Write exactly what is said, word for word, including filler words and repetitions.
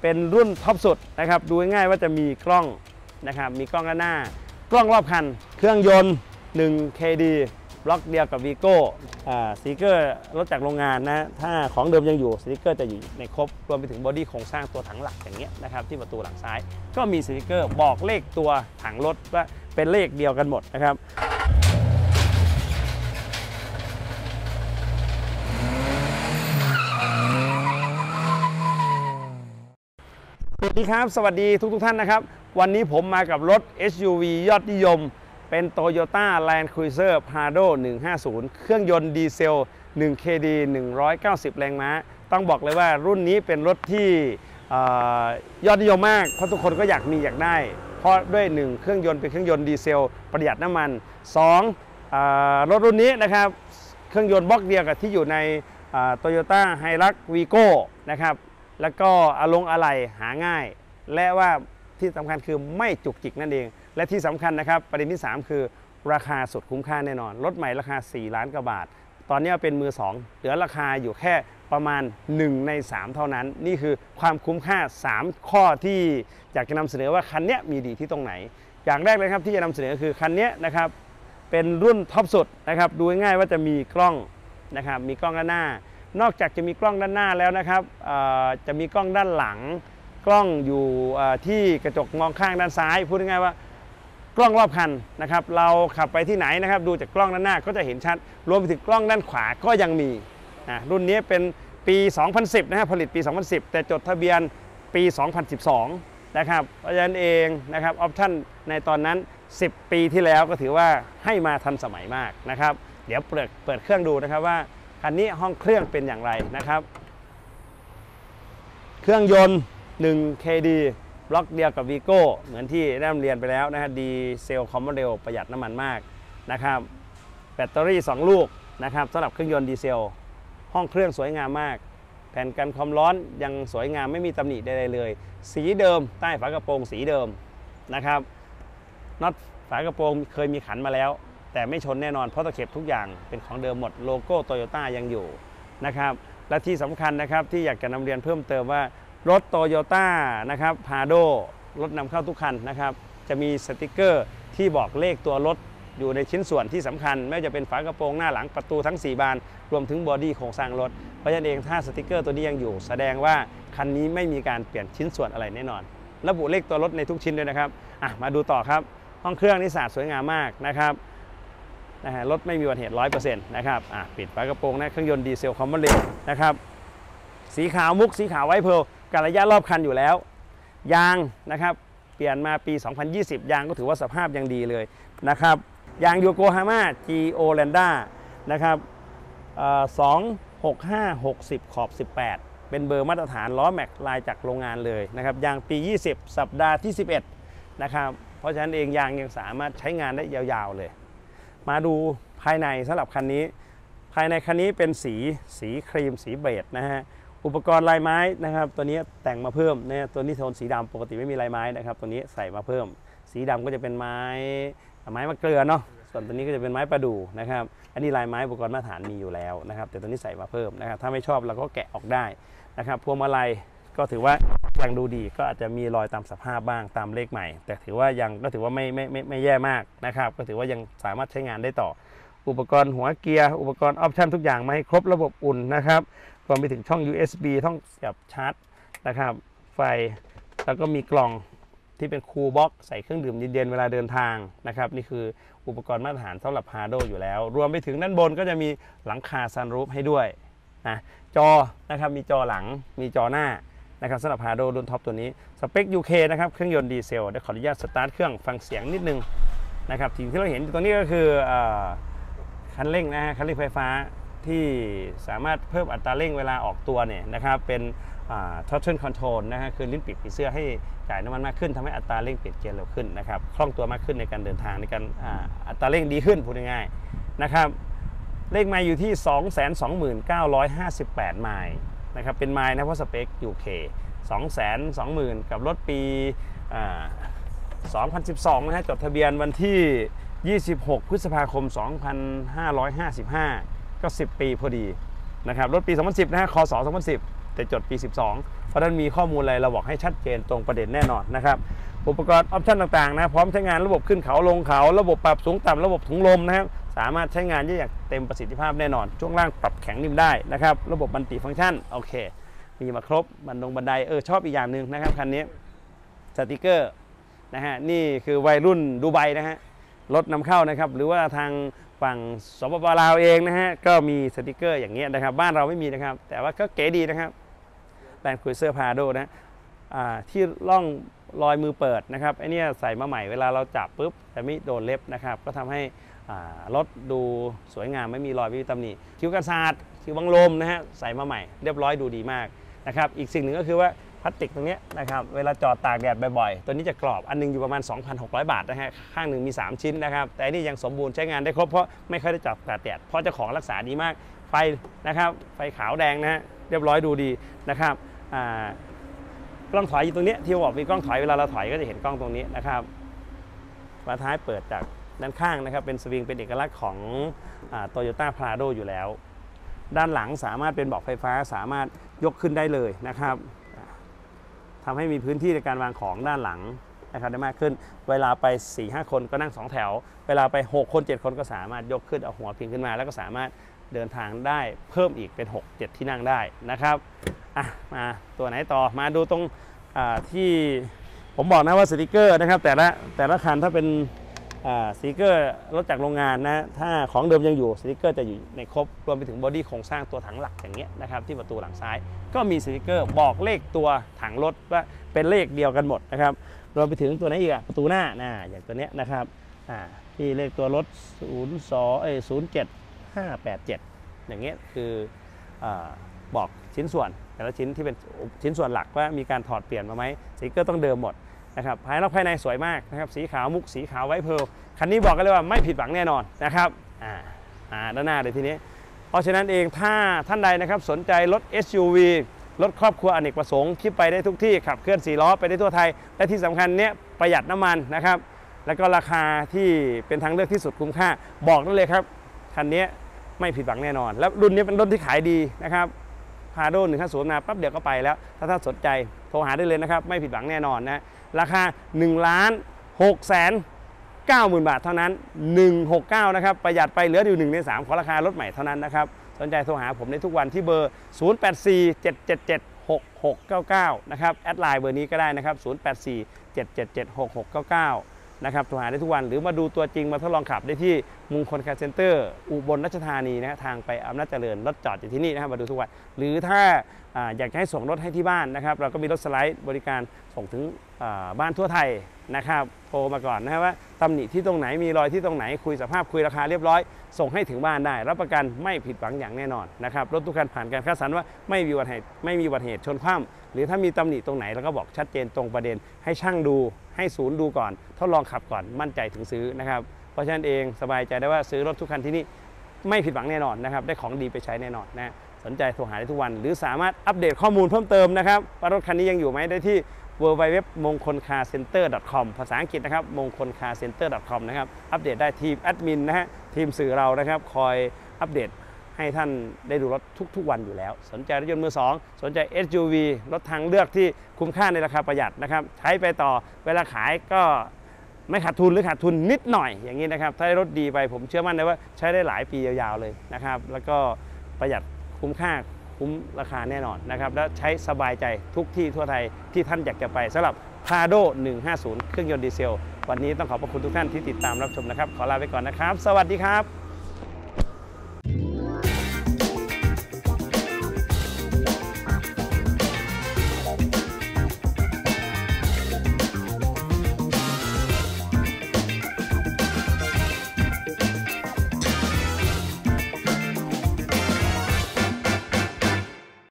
เป็นรุ่นท็อปสุดนะครับดูง่ายๆว่าจะมีกล้องนะครับมีกล้องด้านหน้ากล้องรอบคันเครื่องยนต์ หนึ่ง เค ดี บล็อกเดียวกับวีโก้สติกเกอร์รถจากโรงงานนะถ้าของเดิมยังอยู่สติกเกอร์จะอยู่ในครบรวมไปถึงบอดี้โครงสร้างตัวถังหลักอย่างเงี้ยนะครับที่ประตูหลังซ้ายก็มีสติกเกอร์บอกเลขตัวถังรถว่าเป็นเลขเดียวกันหมดนะครับสวัสดีครับสวัสดีทุกทุกท่านนะครับวันนี้ผมมากับรถ เอส ยู วี ยอดนิยมเป็น Toyota Land Cruiser Prado หนึ่งห้าศูนย์เครื่องยนต์ดีเซล หนึ่ง เค ดี หนึ่งร้อยเก้าสิบ แรงม้าต้องบอกเลยว่ารุ่นนี้เป็นรถที่ยอดนิยมมากเพราะทุกคนก็อยากมีอยากได้เพราะด้วยหนึ่งเครื่องยนต์เป็นเครื่องยนต์ดีเซลประหยัดน้ำมันสองรถรุ่นนี้นะครับเครื่องยนต์บล็อกเดียวกับที่อยู่ใน Toyota Hilux Vigo นะครับแล้วก็อารมณ์อะไหล่หาง่ายและว่าที่สำคัญคือไม่จุกจิกนั่นเองและที่สำคัญนะครับประเด็นที่สามคือราคาสุดคุ้มค่าแน่นอนรถใหม่ราคาสี่ล้านกว่าบาทตอนนี้เป็นมือสองเหลือราคาอยู่แค่ประมาณหนึ่งในสามเท่านั้นนี่คือความคุ้มค่าสามข้อที่อยากจะนำเสนอว่าคันนี้มีดีที่ตรงไหนอย่างแรกเลยครับที่จะนำเสนอคือคันนี้นะครับเป็นรุ่นท็อปสุดนะครับดูง่ายๆว่าจะมีกล้องนะครับมีกล้องด้านหน้านอกจากจะมีกล้องด้านหน้าแล้วนะครับจะมีกล้องด้านหลังกล้องอยู่ที่กระจกมองข้างด้านซ้ายพูดง่ายๆว่ากล้องรอบคันนะครับเราขับไปที่ไหนนะครับดูจากกล้องด้านหน้าก็จะเห็นชัดรวมไปถึงกล้องด้านขวาก็ยังมีนะรุ่นนี้เป็นปีสองพันสิบนะครับผลิตปีสองพันสิบแต่จดทะเบียนปีสองพันสิบสองนะครับเพราะฉะนั้นเองนะครับออปชั่นในตอนนั้นสิบปีที่แล้วก็ถือว่าให้มาทันสมัยมากนะครับเดี๋ยวเปิดเปิดเครื่องดูนะครับว่าคันนี้ห้องเครื่องเป็นอย่างไรนะครับเครื่องยนต์ หนึ่ง เค ดี บล็อกเดียวกับวีโก้เหมือนที่ได้เรียนไปแล้วนะฮะดีเซลคอมโมเดลประหยัดน้ำมันมากนะครับแบตเตอรี่สองลูกนะครับสำหรับเครื่องยนต์ดีเซลห้องเครื่องสวยงามมากแผ่นกันความร้อนยังสวยงามไม่มีตำหนิใดๆเลยสีเดิมใต้ฝากระโปรงสีเดิมนะครับน็อตฝากระโปรงเคยมีขันมาแล้วแต่ไม่ชนแน่นอนเพราะตะเข็บทุกอย่างเป็นของเดิมหมดโลโก้โตโยต้ายังอยู่นะครับและที่สำคัญนะครับที่อยากจะนำเรียนเพิ่มเติมว่ารถโตโยต้านะครับพาโดรถนำเข้าทุกคันนะครับจะมีสติกเกอร์ที่บอกเลขตัวรถอยู่ในชิ้นส่วนที่สำคัญไม่ว่าจะเป็นฝากระโปรงหน้าหลังประตูทั้งสี่บานรวมถึงบอดี้โครงสร้างรถเพราะฉะนั้นเองถ้าสติกเกอร์ตัวนี้ยังอยู่แสดงว่าคันนี้ไม่มีการเปลี่ยนชิ้นส่วนอะไรแน่นอนระบุเลขตัวรถในทุกชิ้นด้วยนะครับอ่ะมาดูต่อครับห้องเครื่องนี่สะอาดสวยงามมากนะครับนะฮะรถไม่มีอุบัติเหตุ ร้อยเปอร์เซ็นต์ นะครับอ่ะปิดฝากระโปรงนะเครื่องยนต์ดีเซลคอมมอนเรลนะครับสีขาวมุกสีขาวไวท์เพร์ลการระยะรอบคันอยู่แล้วยางนะครับเปลี่ยนมาปีสองพันยี่สิบยางก็ถือว่าสภาพยังดีเลยนะครับยางโยโกฮาม่า จี โอ Landa นะครับสองหกห้า หกสิบขอบสิบแปดเป็นเบอร์มาตรฐานล้อแม็กลายจากโรงงานเลยนะครับยางปียี่สิบสัปดาห์ที่สิบเอ็ดนะครับเพราะฉะนั้นเองยางยังสามารถใช้งานได้ยาวๆเลยมาดูภายในสำหรับคันนี้ภายในคันนี้เป็นสีสีครีมสีเบจนะฮะอุปกรณ์ลายไม้นะครับตัวนี้แต่งมาเพิ่มนะตัวนี้โทนสีดำปกติไม่มีลายไม้นะครับตัวนี้ใส่มาเพิ่มสีดำก็จะเป็นไม้ไม้มะเกลือเนาะส่วนตัวนี้ก็จะเป็นไม้ประดู่นะครับอันนี้ลายไม้อุปกรณ์มาตรฐานมีอยู่แล้วนะครับแต่ตัวนี้ใส่มาเพิ่มนะครับถ้าไม่ชอบเราก็แกะออกได้นะครับพวงมาลัยก็ถือว่ายังดูดีก็อาจจะมีรอยตามสภาพบ้างตามเลขใหม่แต่ถือว่ายังก็ถือว่าไม่ไม่ไม่ไม่แย่มากนะครับก็ถือว่ายังสามารถใช้งานได้ต่ออุปกรณ์หัวเกียร์อุปกรณ์ออปชั่นทุกอย่างมาให้ครบระบบอุ่นนะครับรวมไปถึงช่อง ยู เอส บี ช่องเสียบชาร์จนะครับไฟแล้วก็มีกล่องที่เป็นคูลบ็อกใส่เครื่องดื่มเย็นๆเวลาเดินทางนะครับนี่คืออุปกรณ์มาตรฐานสำหรับพาโดอยู่แล้วรวมไปถึงด้านบนก็จะมีหลังคาซันรูฟให้ด้วยนะจอนะครับมีจอหลังมีจอหน้านะครับสำหรับพาโดรุ่นท็อปตัวนี้สเปค ยู เค นะครับเครื่องยนต์ดีเซลเดี๋ยวขออนุญาตสตาร์ทเครื่องฟังเสียงนิดนึงนะครับสิ่งที่เราเห็นตัวนี้ก็คือคันเร่งนะฮะคันเร่งไฟฟ้าที่สามารถเพิ่มอัตราเร่งเวลาออกตัวเนี่ยนะครับเป็น throttle control นะฮะคือลิ้นปีกผีเสื้อให้จ่ายน้ำมันมากขึ้นทำให้อัตราเร่งเปลี่ยนเกียร์เร็วขึ้นนะครับคล่องตัวมากขึ้นในการเดินทางในการอัตราเร่งดีขึ้นพูดง่ายๆนะครับเลขไมล์อยู่ที่ สองแสนสองหมื่นเก้าร้อยห้าสิบแปด ไมล์นะครับเป็นไมล์นะเพราะสเปค ยู เค สองแสนสองหมื่น กับรถปีสองพันสิบสองนะฮะจดทะเบียนวันที่ยี่สิบหกพฤษภาคมสองพันห้าร้อยห้าสิบห้าก็สิบปีพอดีนะครับรถปีสองพันสิบนะฮะคศสองพันสิบแต่จดปีสิบสองเพราะฉะนั้นมีข้อมูลอะไรเราบอกให้ชัดเจนตรงประเด็นแน่นอนนะครับอุปกรณ์ออปชั่นต่างๆนะพร้อมใช้งานระบบขึ้นเขาลงเขาระบบปรับสูงต่ำระบบถุงลมนะครับสามารถใช้งานได้อย่างเต็มประสิทธิภาพแน่นอนช่วงล่างปรับแข็งนิ่มได้นะครับระบบมัลติฟังก์ชันโอเคมีมาครบบันดงบันไดเออชอบอีกอย่างหนึ่งนะครับคันนี้สติกเกอร์นะฮะนี่คือวัยรุ่นดูไบนะฮะรถนำเข้านะครับหรือว่าทางฝั่งสปปลาวเองนะฮะก็มีสติกเกอร์อย่างเงี้ยนะครับบ้านเราไม่มีนะครับแต่ว่าก็เก๋ดีนะครับแลนด์ครูเซอร์พาโดนะที่ล่องรอยมือเปิดนะครับไอเนี้ยใส่มาใหม่เวลาเราจับปุ๊บจะไม่โดนเล็บนะครับก็ทำให้รถดูสวยงามไม่มีรอยไม่มีตำหนิคิ้วกันศาสตร์คิ้วบังลมนะฮะใส่มาใหม่เรียบร้อยดูดีมากนะครับอีกสิ่งหนึ่งก็คือว่าพลาสติกตรงนี้นะครับเวลาจอดตากแดดบ่อยๆตัวนี้จะกรอบอันนึงอยู่ประมาณ สองพันหกร้อย บาทนะฮะข้างหนึ่งมีสามชิ้นนะครับแต่นี่ยังสมบูรณ์ใช้งานได้ครบเพราะไม่ค่อยได้จอดตากแดดเพราะเจ้าของรักษาดีมากไฟนะครับไฟขาวแดงนะฮะเรียบร้อยดูดีนะครับกล้องถอยอยู่ตรงนี้ที่บอกมีกล้องถอยเวลาเราถอยก็จะเห็นกล้องตรงนี้นะครับฝาท้ายเปิดจากด้านข้างนะครับเป็นสวิงเป็นเอกลักษณ์ของโตโยต้าพาราโดอยู่แล้วด้านหลังสามารถเป็นเบาะไฟฟ้าสามารถยกขึ้นได้เลยนะครับทำให้มีพื้นที่ในการวางของด้านหลังนะครับได้มากขึ้นเวลาไป สี่ห้า คนก็นั่งสองแถวเวลาไปหกคนเจ็ดคนก็สามารถยกขึ้นเอาหัวพิงขึ้นมาแล้วก็สามารถเดินทางได้เพิ่มอีกเป็นหก เจ็ดที่นั่งได้นะครับอ่ะมาตัวไหนต่อมาดูตรงที่ผมบอกนะว่าสติกเกอร์นะครับแต่ละแต่ละคันถ้าเป็นสติกเกอร์รถจากโรงงานนะถ้าของเดิมยังอยู่สติกเกอร์จะอยู่ในครบรวมไปถึงบอดี้โครงสร้างตัวถังหลักอย่างเงี้ยนะครับที่ประตูหลังซ้ายก็มีสติกเกอร์บอกเลขตัวถังรถว่าเป็นเลขเดียวกันหมดนะครับรวมไปถึงตัวไหนอีกอะประตูหน้านะอย่างตัวเนี้ยนะครับที่เลขตัวรถศูนย์ สอง เอ้ย ศูนย์ เจ็ด ห้า แปด เจ็ดอย่างเงี้ยคือบอกชิ้นส่วนแต่ละชิ้นที่เป็นชิ้นส่วนหลักว่ามีการถอดเปลี่ยนมาไหมสติกเกอร์ต้องเดิมหมดนะครับภายนอกภายในสวยมากนะครับสีขาวมุกสีขาวไวท์เพร์ลคันนี้บอกกันเลยว่าไม่ผิดหวังแน่นอนนะครับอ่าอ่าด้านหน้าเลยทีนี้เพราะฉะนั้นเองถ้าท่านใดนะครับสนใจรถ เอส ยู วี รถครอบครัวอเนกประสงค์ที่ไปได้ทุกที่ขับเคลื่อนสี่ล้อไปได้ทั่วไทยและที่สำคัญเนี้ยประหยัดน้ำมันนะครับแล้วก็ราคาที่เป็นทางเลือกที่สุดคุ้มค่าบอกได้เลยครับคันนี้ไม่ผิดหวังแน่นอนแล้วรุ่นนี้เป็นรุ่นที่ขายดีนะครับพาโดหนึ่งห้าศูนย์มาปั๊บเดี๋ยวก็ไปแล้วถ้าท่านสนใจโทรหาได้เลยนะครับไม่ผิดหวังแน่นอนนะราคา หนึ่งล้านหกแสนเก้าหมื่น บาทเท่านั้นหนึ่งหกเก้านะครับประหยัดไปเหลืออยู่หนึ่งในสามของราคารถใหม่เท่านั้นนะครับสนใจโทรหาผมในทุกวันที่เบอร์ศูนย์ แปด สี่ เจ็ด เจ็ด เจ็ด หก หก เก้า เก้านะครับแอดไลน์เบอร์นี้ก็ได้นะครับศูนย์ แปด สี่ เจ็ด เจ็ด เจ็ด หก หก เก้า เก้านะครับโทรหาได้ทุกวันหรือมาดูตัวจริงมาทดลองขับได้ที่มงคลคาร์เซ็นเตอร์อุบลราชธานีนะทางไปอำนาจเจริญรถจอดอยู่ที่นี่นะครับมาดูทุกวันหรือถ้าอยากให้ส่งรถให้ที่บ้านนะครับเราก็มีรถสไลด์บริการส่งถึงบ้านทั่วไทยนะครับโทรมาก่อนนะครับว่าตำหนิที่ตรงไหนมีรอยที่ตรงไหนคุยสภาพคุยราคาเรียบร้อยส่งให้ถึงบ้านได้รับประกันไม่ผิดหวังอย่างแน่นอนนะครับรถทุกคันผ่านการคัดสรรว่าไม่มีอุบัติเหตุไม่มีอุบัติเหตุชนคว่ำหรือถ้ามีตำหนิตรงไหนเราก็บอกชัดเจนตรงประเด็นให้ช่างดูให้ศูนย์ดูก่อนทดลองขับก่อนมั่นใจถึงซื้อนะครับเพราะฉะนั้นเองสบายใจได้ว่าซื้อรถทุกคันที่นี่ไม่ผิดหวังแน่นอนนะครับได้ของดีไปใช้แน่นอนนะสนใจโทรหาได้ทุกวันหรือสามารถอัปเดตข้อมูลเพิ่มเติมนะครับว่ารถคันนี้ยังอยู่ไหมได้ที่ ดับเบิลยู ดับเบิลยู ดับเบิลยู ดอท มงคลคาร์เซ็นเตอร์ ดอท คอม ภาษาอังกฤษนะครับมงคลคาร์เซ็นเตอร์ ดอท คอม นะครับอัปเดตได้ทีมแอดมินนะฮะทีมสื่อเรานะครับคอยอัปเดตให้ท่านได้ดูรถทุกๆวันอยู่แล้วสนใจรถยนต์มือสองสนใจ เอส ยู วี รถทางเลือกที่คุ้มค่าในราคาประหยัดนะครับใช้ไปต่อเวลาขายก็ไม่ขาดทุนหรือขาดทุนนิดหน่อยอย่างนี้นะครับถ้าได้รถดีไปผมเชื่อมั่นเลยว่าใช้ได้หลายปียาวๆเลยนะครับแล้วก็ประหยัดคุ้มค่าคุ้มราคาแน่นอนนะครับและใช้สบายใจทุกที่ทั่วไทยที่ท่านอยากจะไปสำหรับ พาโด หนึ่งห้าศูนย์ เครื่องยนต์ดีเซลวันนี้ต้องขอบพระคุณทุกท่านที่ติดตามรับชมนะครับขอลาไปก่อนนะครับสวัสดีครับ